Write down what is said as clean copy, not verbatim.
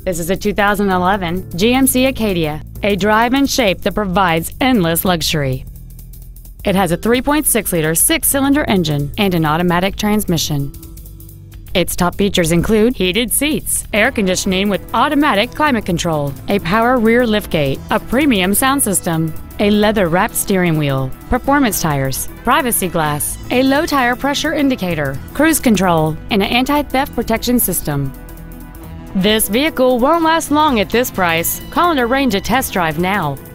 This is a 2011 GMC Acadia, a drive and shape that provides endless luxury. It has a 3.6-liter six-cylinder engine and an automatic transmission. Its top features include heated seats, air conditioning with automatic climate control, a power rear liftgate, a premium sound system, a leather-wrapped steering wheel, performance tires, privacy glass, a low tire pressure indicator, cruise control, and an anti-theft protection system. This vehicle won't last long at this price. Call and arrange a test drive now.